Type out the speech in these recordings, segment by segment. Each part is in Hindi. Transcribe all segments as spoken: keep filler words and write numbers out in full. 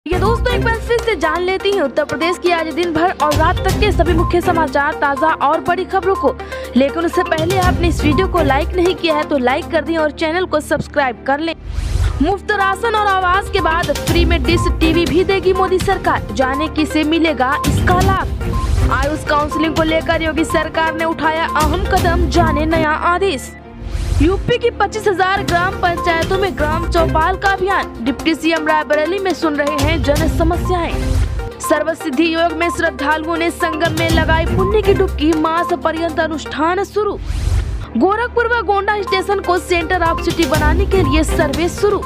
ये दोस्तों एक बार फिर से जान लेती हैं उत्तर प्रदेश की आज दिन भर और रात तक के सभी मुख्य समाचार, ताज़ा और बड़ी खबरों को। लेकिन उससे पहले आपने इस वीडियो को लाइक नहीं किया है तो लाइक कर दें और चैनल को सब्सक्राइब कर लें। मुफ्त राशन और आवास के बाद फ्री में डिश टीवी भी देगी मोदी सरकार, जाने किसे मिलेगा इसका लाभ। आयुष काउंसलिंग को लेकर योगी सरकार ने उठाया अहम कदम, जाने नया आदेश। यूपी की पच्चीस हजार ग्राम पंचायतों में ग्राम चौपाल का अभियान, डिप्टी सीएम रायबरेली में सुन रहे हैं जन समस्याएं। सर्वसिद्धि योग में श्रद्धालुओं ने संगम में लगाई पुण्य की डुबकी, मास पर्यंत अनुष्ठान शुरू। गोरखपुर व गोंडा स्टेशन को सेंटर ऑफ सिटी बनाने के लिए सर्वे शुरू।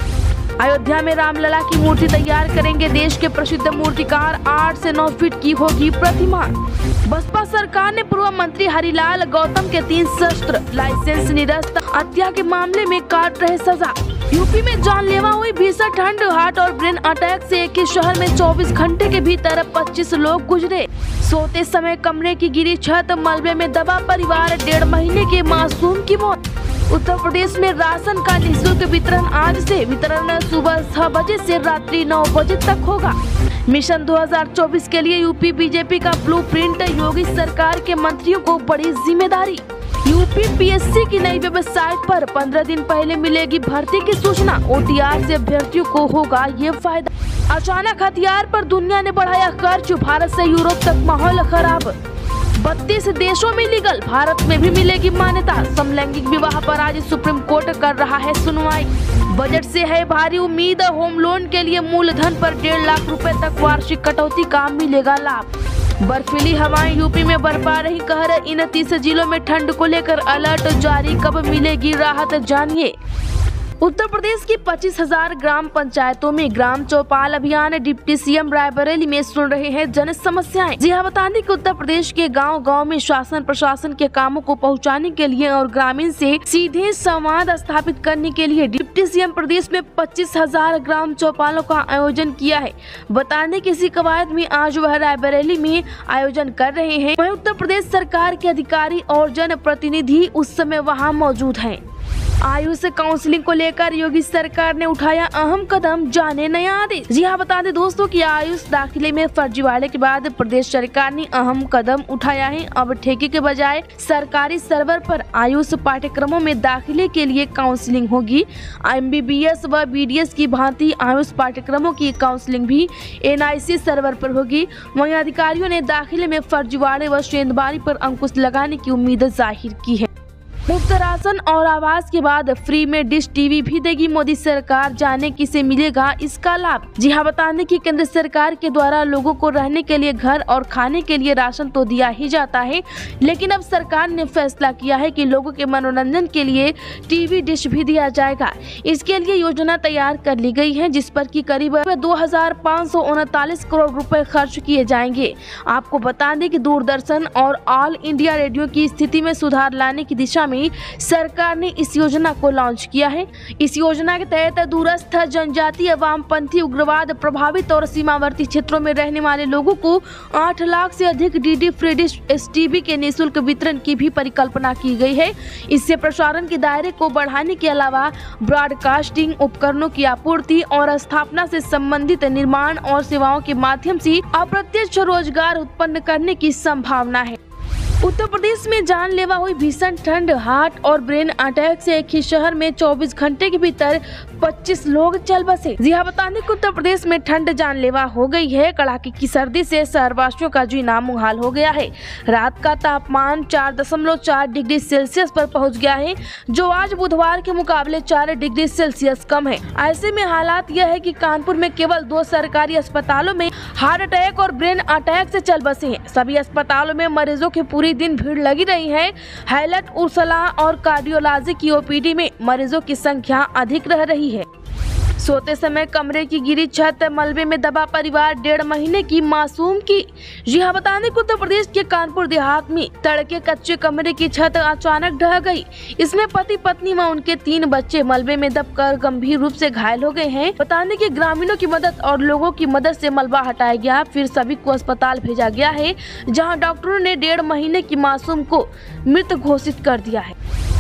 अयोध्या में रामलला की मूर्ति तैयार करेंगे देश के प्रसिद्ध मूर्तिकार, आठ से नौ फीट की होगी प्रतिमा। बसपा सरकार ने पूर्व मंत्री हरिलाल गौतम के तीन शस्त्र लाइसेंस निरस्त हत्या के मामले में काट रहे सजा। यूपी में जानलेवा हुई भीषण ठंड, हार्ट और ब्रेन अटैक से एक ही शहर में चौबीस घंटे के भीतर पच्चीस लोग गुजरे। सोते समय कमरे की गिरी छत, मलबे में दबा परिवार, डेढ़ महीने के मासूम की मौत। उत्तर प्रदेश में राशन का निःशुल्क वितरण आज से, वितरण सुबह छह बजे से रात्रि नौ बजे तक होगा। मिशन दो हज़ार चौबीस के लिए यूपी बीजेपी का ब्लूप्रिंट, योगी सरकार के मंत्रियों को बड़ी जिम्मेदारी। यूपी पीएससी की नई वेबसाइट पर पंद्रह दिन पहले मिलेगी भर्ती की सूचना, ओटीआर से अभ्यर्थियों को होगा ये फायदा। अचानक हथियार पर दुनिया ने बढ़ाया खर्च, भारत से यूरोप तक माहौल खराब। बत्तीस देशों में लीगल, भारत में भी मिलेगी मान्यता। समलैंगिक विवाह पर आज सुप्रीम कोर्ट कर रहा है सुनवाई। बजट से है भारी उम्मीद, होम लोन के लिए मूलधन पर डेढ़ लाख रुपए तक वार्षिक कटौती का मिलेगा लाभ। बर्फीली हवाएं यूपी में बरपा रही कहर, इन तीस जिलों में ठंड को लेकर अलर्ट जारी, कब मिलेगी राहत जानिए। उत्तर प्रदेश की पच्चीस हजार ग्राम पंचायतों में ग्राम चौपाल अभियान, डिप्टी सीएम रायबरेली में सुन रहे हैं जन समस्याएं। जी हाँ, बता दें कि उत्तर प्रदेश के गांव-गांव में शासन प्रशासन के कामों को पहुंचाने के लिए और ग्रामीण से सीधे संवाद स्थापित करने के लिए डिप्टी सीएम प्रदेश में पच्चीस हजार ग्राम चौपालों का आयोजन किया है। बता दें कि इसी कवायद में आज वह रायबरेली में आयोजन कर रहे हैं। वहीं उत्तर प्रदेश सरकार के अधिकारी और जन प्रतिनिधि उस समय वहाँ मौजूद है। आयुष काउंसलिंग को लेकर योगी सरकार ने उठाया अहम कदम, जाने नया आदेश। जी हाँ, बता दें दोस्तों कि आयुष दाखिले में फर्जीवाड़े के बाद प्रदेश सरकार ने अहम कदम उठाया है। अब ठेके के बजाय सरकारी सर्वर पर आयुष पाठ्यक्रमों में दाखिले के लिए काउंसलिंग होगी। एमबीबीएस व बीडीएस की भांति आयुष पाठ्यक्रमों की काउंसलिंग भी एनआईसी सर्वर पर होगी। वहीं अधिकारियों ने दाखिले में फर्जीवाड़े व सेंधमारी पर अंकुश लगाने की उम्मीद जाहिर की है। मुफ्त राशन और आवास के बाद फ्री में डिश टीवी भी देगी मोदी सरकार, जाने किसे मिलेगा इसका लाभ। जी हाँ, बता दें कि केंद्र सरकार के द्वारा लोगों को रहने के लिए घर और खाने के लिए राशन तो दिया ही जाता है, लेकिन अब सरकार ने फैसला किया है कि लोगों के मनोरंजन के लिए टीवी डिश भी दिया जाएगा। इसके लिए योजना तैयार कर ली गई है, जिस पर की करीब दो हजार पाँच सौ उनतालीस करोड़ रुपए खर्च किए जाएंगे। आपको बता दें कि दूरदर्शन और ऑल इंडिया रेडियो की स्थिति में सुधार लाने की दिशा में सरकार ने इस योजना को लॉन्च किया है। इस योजना के तहत दूरस्थ, जनजातीय, वामपंथी, उग्रवाद प्रभावित और सीमावर्ती क्षेत्रों में रहने वाले लोगों को आठ लाख से अधिक डीडी फ्री डिश टीवी के निःशुल्क वितरण की भी परिकल्पना की गई है। इससे प्रसारण के दायरे को बढ़ाने के अलावा ब्रॉडकास्टिंग उपकरणों की आपूर्ति और स्थापना से संबंधित निर्माण और सेवाओं के माध्यम से अप्रत्यक्ष रोजगार उत्पन्न करने की संभावना है। उत्तर प्रदेश में जानलेवा हुई भीषण ठंड, हार्ट और ब्रेन अटैक से एक ही शहर में चौबीस घंटे के भीतर पच्चीस लोग चल बसे। जी हाँ, बता दें कि उत्तर प्रदेश में ठंड जानलेवा हो गई है। कड़ाके की सर्दी से शहरवासियों का जीना मुहाल हो गया है। रात का तापमान चार दशमलव चार डिग्री सेल्सियस पर पहुंच गया है, जो आज बुधवार के मुकाबले चार डिग्री सेल्सियस कम है। ऐसे में हालात यह है कि कानपुर में केवल दो सरकारी अस्पतालों में हार्ट अटैक और ब्रेन अटैक से चल बसे हैं। सभी अस्पतालों में मरीजों की पूरी दिन भीड़ लगी रही है। हैलट, उर्सला और कार्डियोलॉजी की ओपीडी में मरीजों की संख्या अधिक रह रही है। सोते समय कमरे की गिरी छत, मलबे में दबा परिवार, डेढ़ महीने की मासूम की। जी हाँ, बता दें कि उत्तर प्रदेश के कानपुर देहात में तड़के कच्चे कमरे की छत अचानक ढह गई। इसमें पति पत्नी व उनके तीन बच्चे मलबे में दबकर गंभीर रूप से घायल हो गए हैं। बता दें कि ग्रामीणों की मदद और लोगों की मदद से मलबा हटाया गया, फिर सभी को अस्पताल भेजा गया है, जहाँ डॉक्टरों ने डेढ़ महीने की मासूम को मृत घोषित कर दिया है।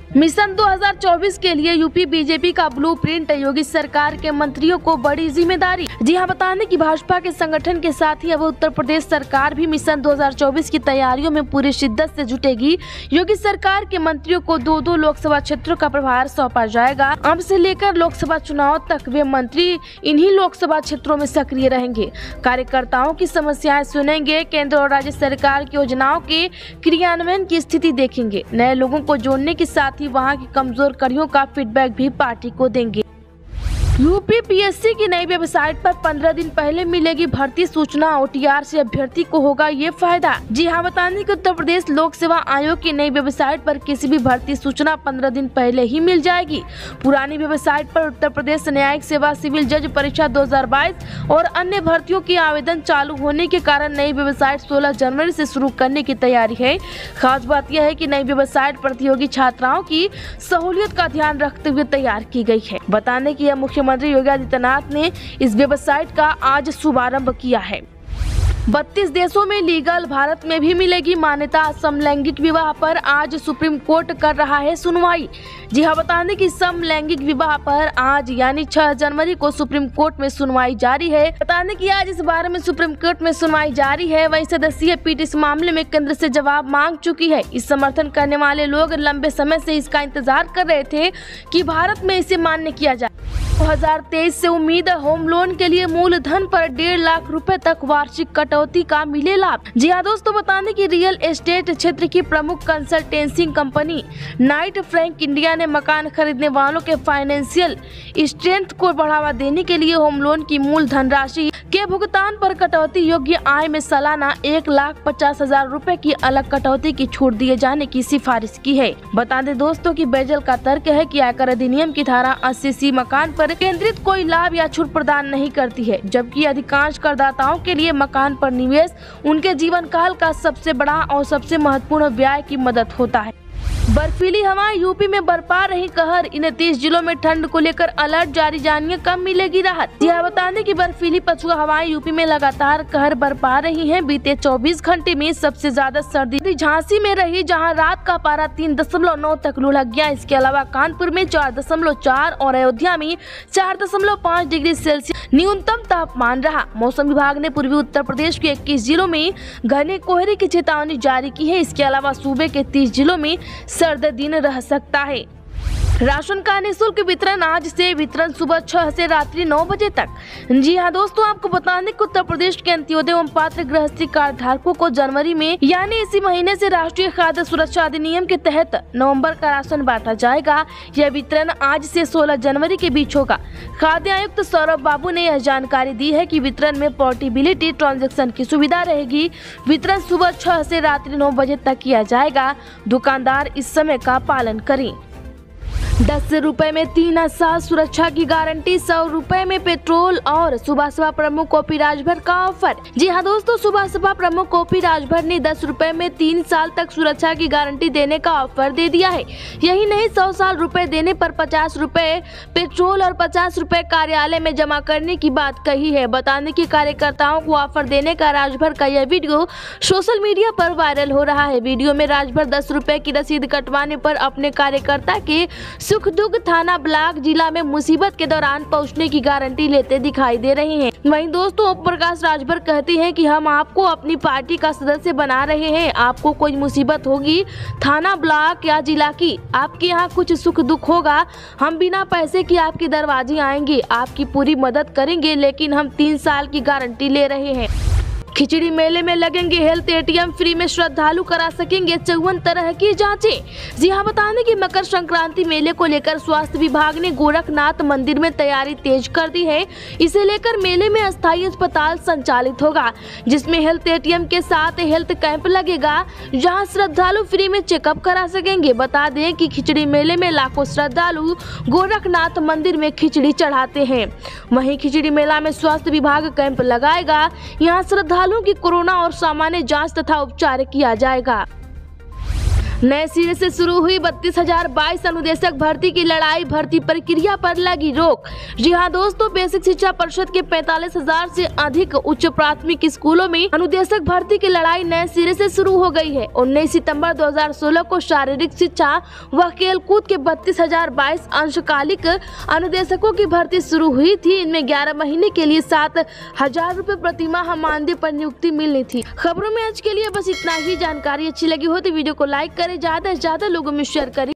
मिशन दो हज़ार चौबीस के लिए यूपी बीजेपी का ब्लूप्रिंट, योगी सरकार के मंत्रियों को बड़ी जिम्मेदारी। जी हां, बता दें कि भाजपा के संगठन के साथ ही अब उत्तर प्रदेश सरकार भी मिशन दो हज़ार चौबीस की तैयारियों में पूरी शिद्दत से जुटेगी। योगी सरकार के मंत्रियों को दो दो लोकसभा क्षेत्रों का प्रभार सौंपा जाएगा। अब से लेकर लोकसभा चुनाव तक वे मंत्री इन्हीं लोकसभा क्षेत्रों में सक्रिय रहेंगे, कार्यकर्ताओं की समस्याएं सुनेंगे, केंद्र और राज्य सरकार की योजनाओं के क्रियान्वयन की स्थिति देखेंगे, नए लोगों को जोड़ने के साथ वहां की कमजोर कड़ियों का फीडबैक भी पार्टी को देंगे। यूपी पीएससी की नई वेबसाइट पर पंद्रह दिन पहले मिलेगी भर्ती सूचना, ओटीआर से अभ्यर्थी को होगा ये फायदा। जी हां, बता दें कि उत्तर प्रदेश लोक सेवा आयोग की नई वेबसाइट पर किसी भी भर्ती सूचना पंद्रह दिन पहले ही मिल जाएगी। पुरानी वेबसाइट पर उत्तर प्रदेश न्यायिक सेवा सिविल जज परीक्षा दो हज़ार बाईस और अन्य भर्तियों की आवेदन चालू होने के कारण नई वेबसाइट सोलह जनवरी से शुरू करने की तैयारी है। खास बात यह है कि नई वेबसाइट प्रतियोगी छात्राओं की सहूलियत का ध्यान रखते हुए तैयार की गई है। बताने की यह मुख्यमंत्री मुख्यमंत्री योगी आदित्यनाथ ने इस वेबसाइट का आज शुभारंभ किया है। बत्तीस देशों में लीगल, भारत में भी मिलेगी मान्यता। समलैंगिक विवाह पर आज सुप्रीम कोर्ट कर रहा है सुनवाई। जी हाँ, बता दें कि समलैंगिक विवाह पर आज यानी छह जनवरी को सुप्रीम कोर्ट में सुनवाई जारी है। बता दें कि आज इस बारे में सुप्रीम कोर्ट में सुनवाई जारी है। वही सदस्यीय पीठ इस मामले में केंद्र से जवाब मांग चुकी है। इस समर्थन करने वाले लोग लंबे समय से इसका इंतजार कर रहे थे कि भारत में इसे मान्य किया जाए। दो हज़ार तेईस से उम्मीद होम लोन के लिए मूलधन पर डेढ़ लाख रुपए तक वार्षिक कटौती का मिले लाभ। जी हाँ दोस्तों, बता दें कि रियल एस्टेट क्षेत्र की प्रमुख consultancy company Knight Frank India ने मकान खरीदने वालों के फाइनेंशियल स्ट्रेंथ को बढ़ावा देने के लिए होम लोन की मूल धनराशि के भुगतान पर कटौती योग्य आय में सालाना एक लाख पचास हजार रूपए की अलग कटौती की छूट दिए जाने की सिफारिश की है। बता दें दोस्तों कि बेजल का तर्क है कि आयकर अधिनियम की धारा अस्सी सी मकान पर केंद्रित कोई लाभ या छूट प्रदान नहीं करती है, जबकि अधिकांश करदाताओं के लिए मकान पर निवेश उनके जीवन काल का सबसे बड़ा और सबसे महत्वपूर्ण व्यय की मदद होता है। बर्फीली हवाएं यूपी में बरपा रही कहर, इन तीस जिलों में ठंड को लेकर अलर्ट जारी, जानिए कब मिलेगी राहत। यह बता दें कि बर्फीली पछुआ हवाएं यूपी में लगातार कहर बरपा रही हैं। बीते चौबीस घंटे में सबसे ज्यादा सर्दी झांसी में रही, जहां रात का पारा तीन दशमलव नौ तक लुढ़क गया। इसके अलावा कानपुर में चार दशमलव चार और अयोध्या में चार दशमलव पाँच डिग्री सेल्सियस न्यूनतम तापमान रहा। मौसम विभाग ने पूर्वी उत्तर प्रदेश के इक्कीस जिलों में घने कोहरे की चेतावनी जारी की है। इसके अलावा सूबे के तीस जिलों में सर्द दिन रह सकता है। राशन का निःशुल्क वितरण आज से, वितरण सुबह छह से रात्रि नौ बजे तक। जी हाँ दोस्तों, आपको बता दें कि उत्तर प्रदेश के अंत्योदय एवं पात्र गृहस्थी कार्ड धारकों को जनवरी में यानी इसी महीने से राष्ट्रीय खाद्य सुरक्षा अधिनियम के तहत नवंबर का राशन बांटा जाएगा। यह वितरण आज से सोलह जनवरी के बीच होगा। खाद्य आयुक्त सौरभ बाबू ने यह जानकारी दी है कि वितरण में पोर्टेबिलिटी ट्रांजैक्शन की सुविधा रहेगी। वितरण सुबह छह से रात्रि नौ बजे तक किया जाएगा। दुकानदार इस समय का पालन करें। दस रुपए में तीन साल सुरक्षा की गारंटी, सौ रुपए में पेट्रोल और सुबह सपा प्रमुख ओपी राजभर का ऑफर। जी हाँ दोस्तों, सुबह सपा प्रमुख ओपी राजभर ने दस रुपए में तीन साल तक सुरक्षा की गारंटी देने का ऑफर दे दिया है। यही नहीं, सौ साल रुपए देने पर पचास रुपए पेट्रोल और पचास रुपए कार्यालय में जमा करने की बात कही है। बताने की कार्यकर्ताओं को ऑफर देने का राजभर का यह वीडियो सोशल मीडिया पर वायरल हो रहा है। वीडियो में राजभर दस रुपए की रसीद कटवाने पर अपने कार्यकर्ता के सुख दुख थाना ब्लॉक जिला में मुसीबत के दौरान पहुंचने की गारंटी लेते दिखाई दे रहे हैं। वहीं दोस्तों, ओम प्रकाश राजभर कहते हैं कि हम आपको अपनी पार्टी का सदस्य बना रहे हैं। आपको कोई मुसीबत होगी थाना ब्लॉक या जिला की, आपके यहाँ कुछ सुख दुख होगा, हम बिना पैसे की आपके दरवाजे आएंगे, आपकी पूरी मदद करेंगे, लेकिन हम तीन साल की गारंटी ले रहे हैं। खिचड़ी मेले में लगेंगे हेल्थ एटीएम, फ्री में श्रद्धालु करा सकेंगे चौवन तरह की जांचें। जी हां, बता दें कि मकर संक्रांति मेले को लेकर स्वास्थ्य विभाग ने गोरखनाथ मंदिर में तैयारी तेज कर दी है। इसे लेकर मेले में अस्थायी अस्पताल संचालित होगा, जिसमें हेल्थ एटीएम के साथ हेल्थ कैंप लगेगा, जहां श्रद्धालु फ्री में चेकअप करा सकेंगे। बता दें कि खिचड़ी मेले में लाखों श्रद्धालु गोरखनाथ मंदिर में खिचड़ी चढ़ाते हैं। वहीं खिचड़ी मेला में स्वास्थ्य विभाग कैंप लगाएगा। यहाँ श्रद्धालु की कोरोना और सामान्य जांच तथा उपचार किया जाएगा। नए सिरे से शुरू हुई बत्तीस हजार बाईस अनुदेशक भर्ती की लड़ाई, भर्ती प्रक्रिया पर लगी रोक। जी हाँ दोस्तों, बेसिक शिक्षा परिषद के पैंतालीस हजार से अधिक उच्च प्राथमिक स्कूलों में अनुदेशक भर्ती की लड़ाई नए सिरे से शुरू हो गई है। उन्नीस सितंबर दो हजार सोलह को शारीरिक शिक्षा व खेलकूद के बत्तीस हजार बाईस अंशकालिक अनुदेशकों की भर्ती शुरू हुई थी। इनमें ग्यारह महीने के लिए सात हजार रूपए प्रतिमाह मानदेय पर नियुक्ति मिलनी थी। खबरों में आज के लिए बस इतना ही। जानकारी अच्छी लगी हो तो वीडियो को लाइक करें, ज्यादा से ज्यादा लोगों में शेयर करें।